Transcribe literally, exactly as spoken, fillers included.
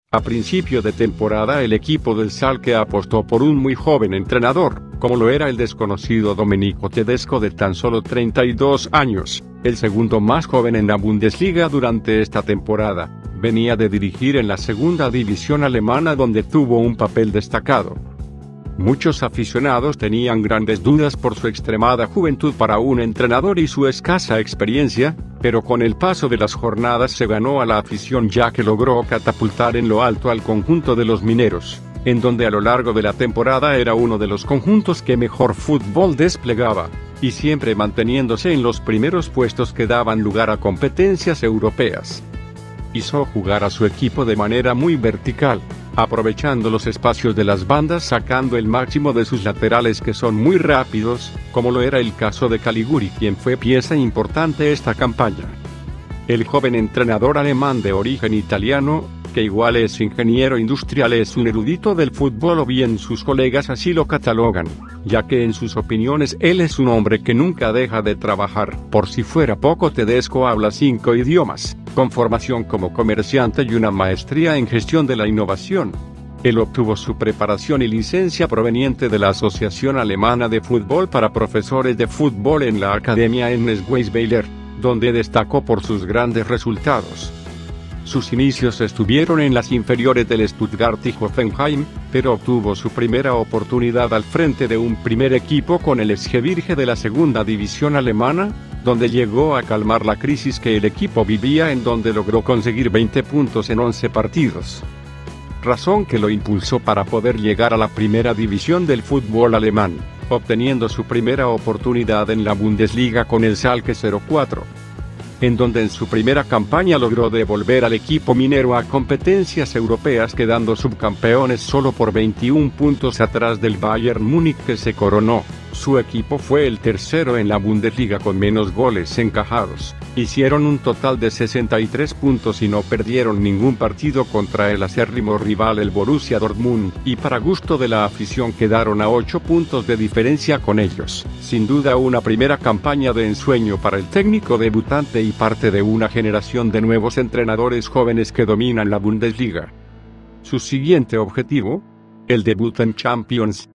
A principio de temporada el equipo del Schalke apostó por un muy joven entrenador, como lo era el desconocido Domenico Tedesco de tan solo treinta y dos años, el segundo más joven en la Bundesliga durante esta temporada. Venía de dirigir en la segunda división alemana donde tuvo un papel destacado. Muchos aficionados tenían grandes dudas por su extremada juventud para un entrenador y su escasa experiencia, pero con el paso de las jornadas se ganó a la afición ya que logró catapultar en lo alto al conjunto de los mineros, en donde a lo largo de la temporada era uno de los conjuntos que mejor fútbol desplegaba, y siempre manteniéndose en los primeros puestos que daban lugar a competencias europeas. Hizo jugar a su equipo de manera muy vertical, aprovechando los espacios de las bandas sacando el máximo de sus laterales que son muy rápidos, como lo era el caso de Caliguri quien fue pieza importante esta campaña. El joven entrenador alemán de origen italiano, que igual es ingeniero industrial, es un erudito del fútbol o bien sus colegas así lo catalogan, ya que en sus opiniones él es un hombre que nunca deja de trabajar. Por si fuera poco, Tedesco habla cinco idiomas, con formación como comerciante y una maestría en gestión de la innovación. Él obtuvo su preparación y licencia proveniente de la Asociación Alemana de Fútbol para Profesores de Fútbol en la Academia Ernst Weisweiler, donde destacó por sus grandes resultados. Sus inicios estuvieron en las inferiores del Stuttgart y Hoffenheim, pero obtuvo su primera oportunidad al frente de un primer equipo con el Erzgebirge de la segunda división alemana, donde llegó a calmar la crisis que el equipo vivía, en donde logró conseguir veinte puntos en once partidos. Razón que lo impulsó para poder llegar a la primera división del fútbol alemán, obteniendo su primera oportunidad en la Bundesliga con el Schalke cero cuatro. En donde en su primera campaña logró devolver al equipo minero a competencias europeas, quedando subcampeones solo por veintiún puntos atrás del Bayern Múnich que se coronó. Su equipo fue el tercero en la Bundesliga con menos goles encajados. Hicieron un total de sesenta y tres puntos y no perdieron ningún partido contra el acérrimo rival el Borussia Dortmund, y para gusto de la afición quedaron a ocho puntos de diferencia con ellos. Sin duda una primera campaña de ensueño para el técnico debutante y parte de una generación de nuevos entrenadores jóvenes que dominan la Bundesliga. Su siguiente objetivo: el debut en Champions.